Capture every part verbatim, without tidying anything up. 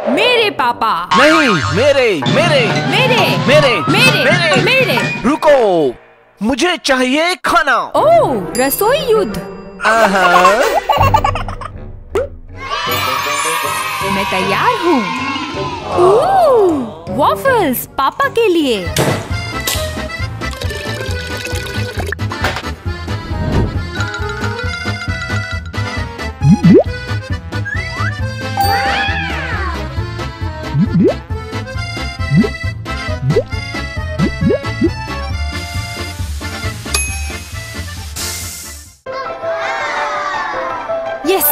मेरे पापा। नहीं, मेरे मेरे मेरे मेरे मेरे मेरे मेरे। रुको, मुझे चाहिए खाना। ओह, रसोई युद्ध। आहा। मैं तैयार हूँ। ओह, वॉफल्स पापा के लिए। यस।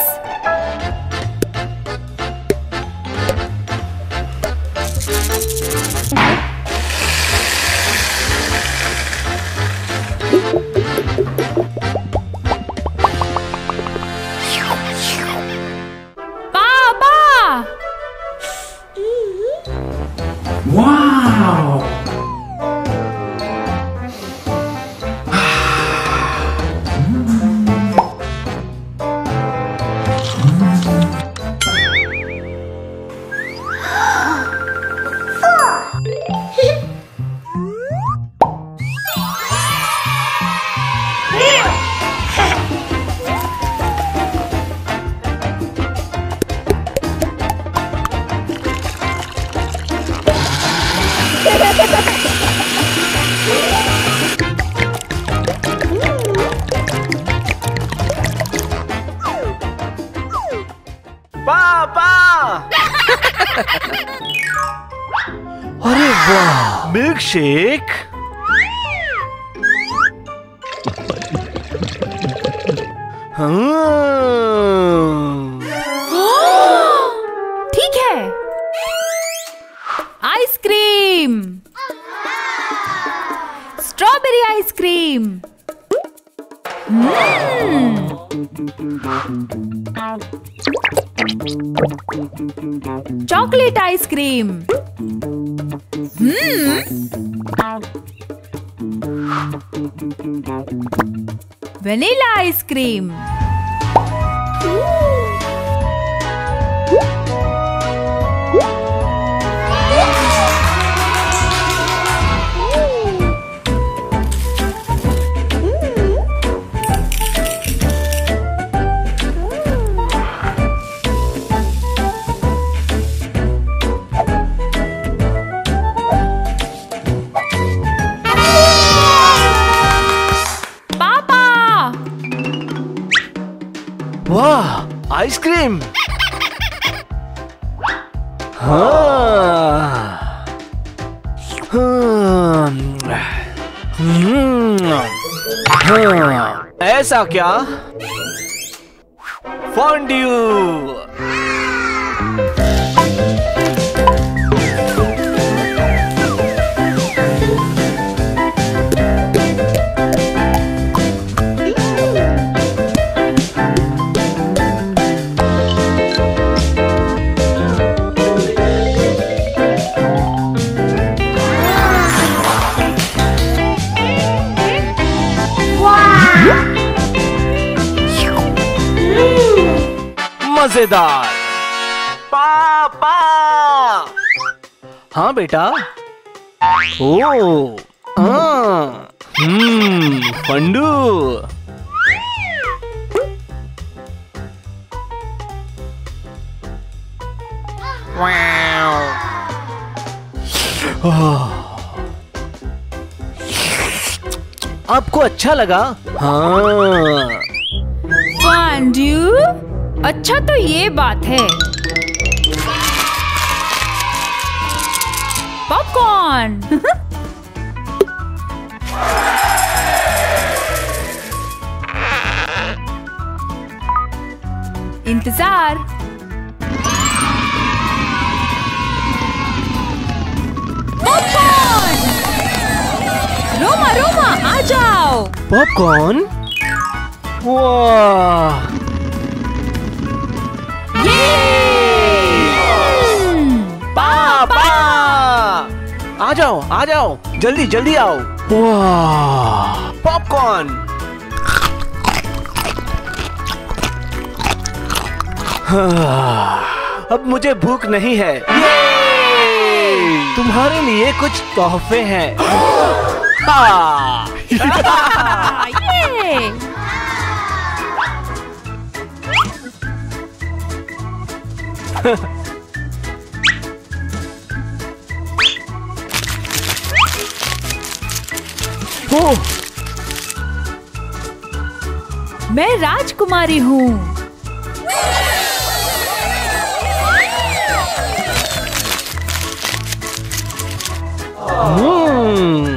पापा। वाव। पापा। अरे वाह, मिल्क शेक। हाँ। ठीक है। Ice cream, strawberry ice cream. हम्म। Chocolate ice cream. हम्म। Vanilla ice cream. वाह, आइसक्रीम। हाँ। हाँ। हम्म। हाँ। ऐसा क्या? फॉन्ड्यू। मजेदार। पापा। हाँ बेटा। ओ, हाँ। हम्म, फंडू। आपको अच्छा लगा? हाँ। फॉन्ड्यू? अच्छा तो ये बात है। पॉपकॉर्न। इंतजार। पॉपकॉर्न। रोमा रोमा आ जाओ। पॉपकॉर्न? वाह। पापा। आ जाओ आ जाओ, जल्दी जल्दी आओ। वाह, पॉपकॉर्न। हाँ। अब मुझे भूख नहीं है। तुम्हारे लिए कुछ तोहफे हैं। हाँ। ये ओह, मैं राजकुमारी हूँ। हम्म,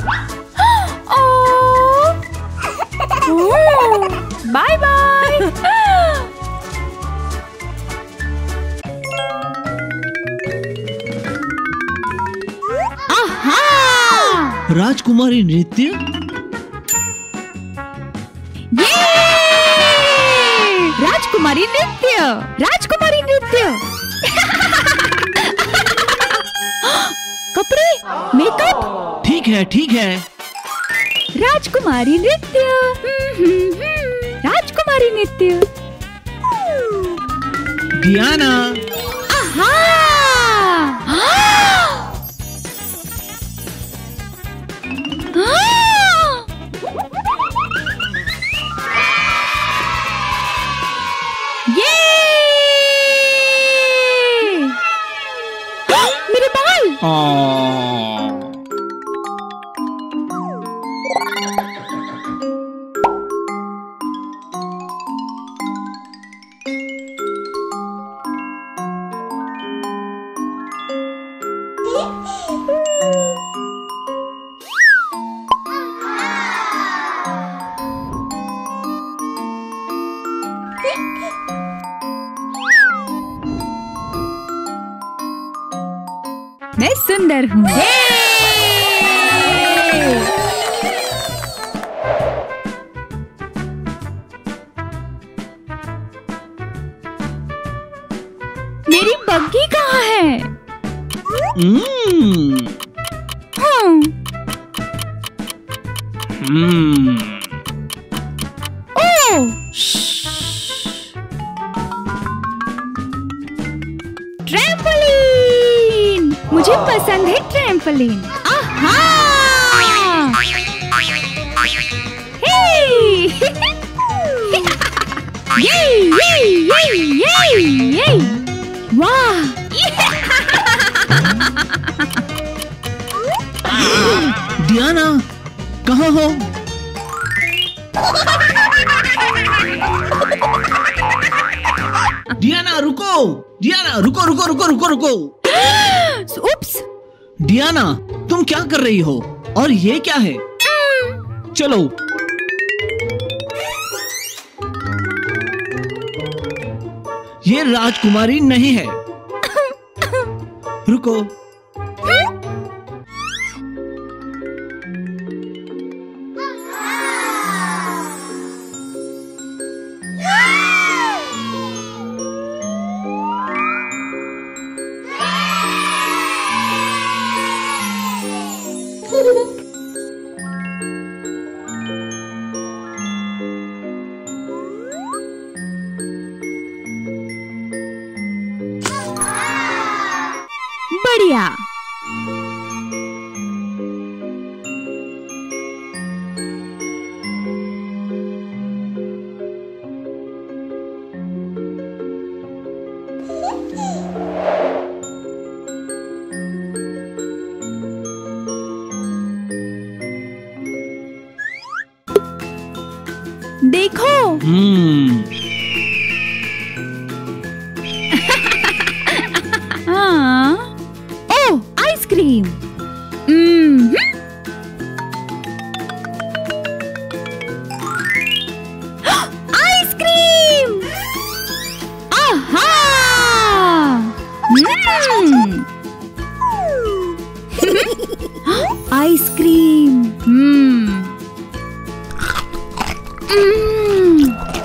बाय बाय। राजकुमारी नृत्य। ये राजकुमारी नृत्य, राजकुमारी नृत्य। कपड़े, मेकअप। ठीक है ठीक है। राजकुमारी नृत्य, राजकुमारी नृत्य। डियाना। आहा! ये मेरे बाल। मैं सुंदर हूँ। मेरी बग्गी कहाँ है? हम्म हाँ। हम्म ओह, ट्रैम्पोलिन। मुझे पसंद है ट्रैम्पोलिन। आहा! हे! ये ये ये ये ये वाह! डियाना कहाँ हो? डियाना रुको। डियाना रुको रुको रुको रुको रुको। उप्स। डियाना तुम क्या कर रही हो? और ये क्या है? चलो। ये राजकुमारी नहीं है। रुको। बढ़िया। देखो। हम्म हाँ। ओह, आइसक्रीम। हम्म आइसक्रीम। आहा! हम्म आइसक्रीम। हम्म हम्म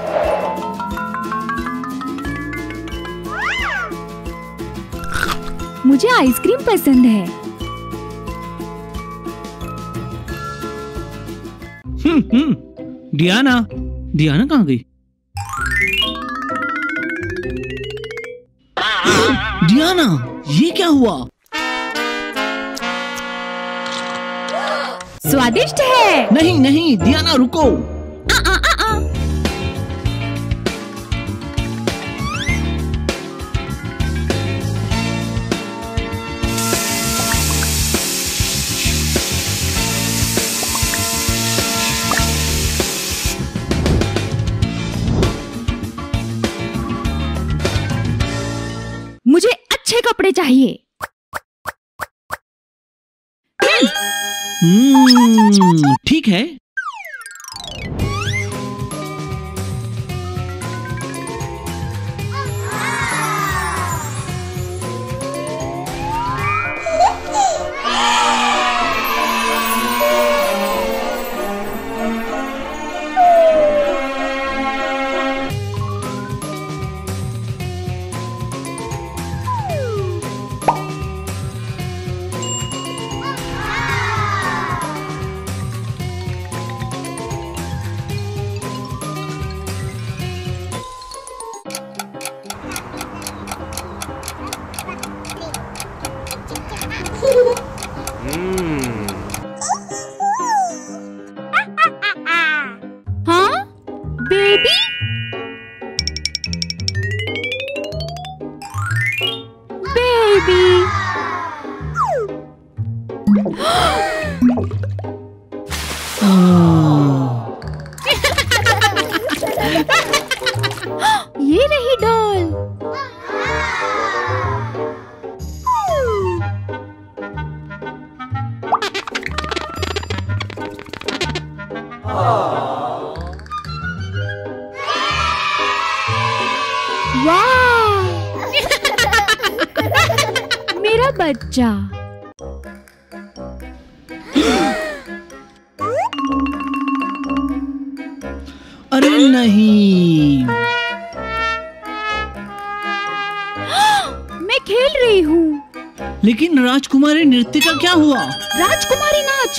मुझे आइसक्रीम पसंद है। हम्म हम्म डियाना। डियाना कहाँ गई? डियाना, ये क्या हुआ? स्वादिष्ट है। नहीं नहीं डियाना, रुको। आ, आ, आ, आ। मुझे अच्छे कपड़े चाहिए। हम्म, ठीक है। हाँ बेबी, बेबी। ये रही डॉल। वाह, मेरा बच्चा। अरे नहीं, मैं खेल रही हूँ। लेकिन राजकुमारी नृत्य का क्या हुआ? राजकुमारी नाच।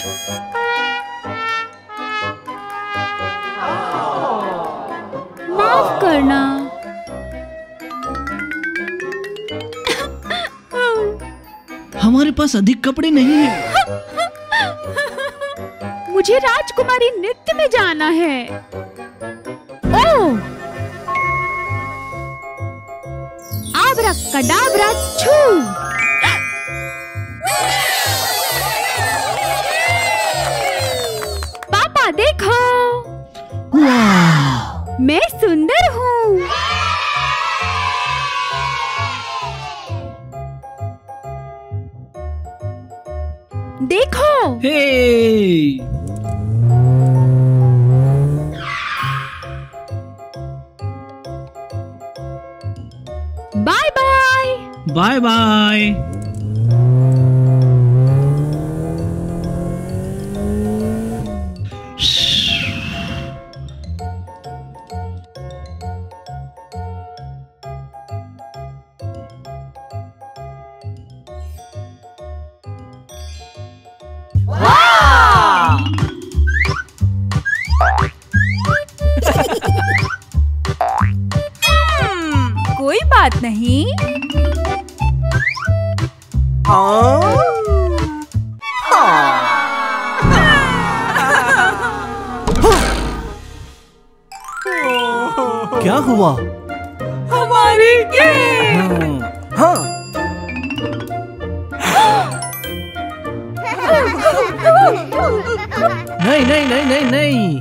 माफ करना। हमारे पास अधिक कपड़े नहीं हैं। मुझे राजकुमारी नृत्य में जाना है। ओह, आब्राकडाब्रा छू। पापा देखो, वाह, मैं सुंदर हूँ। देखो। Hey, bye bye. Bye bye. कोई बात नहीं। क्या हुआ? हमारी गेम। हाँ, नहीं नहीं नहीं नहीं नहीं।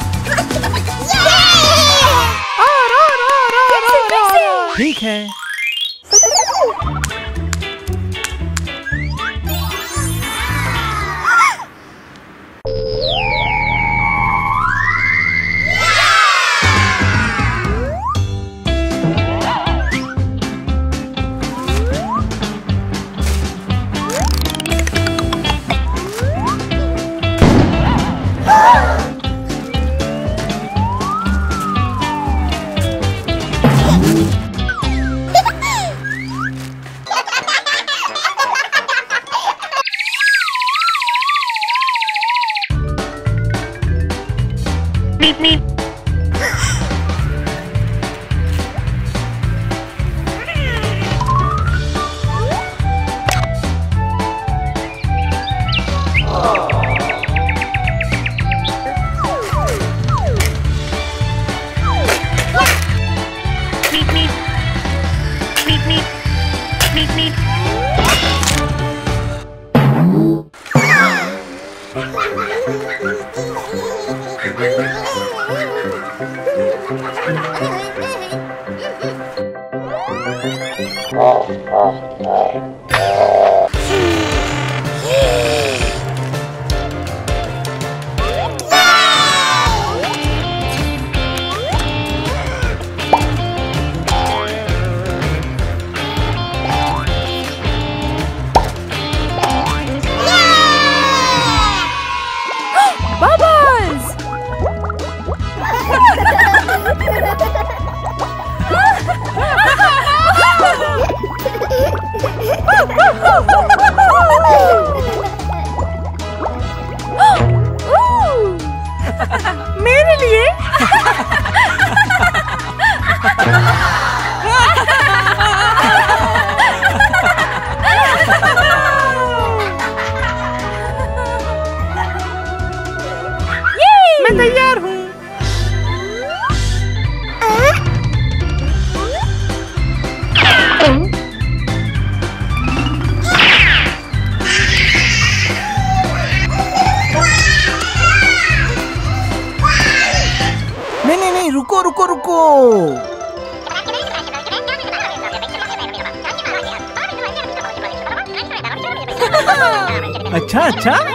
ठीक है। मेरे लिए मैं तैयार हूँ। नहीं नहीं नहीं, रुको रुको रुको। अच्छा अच्छा।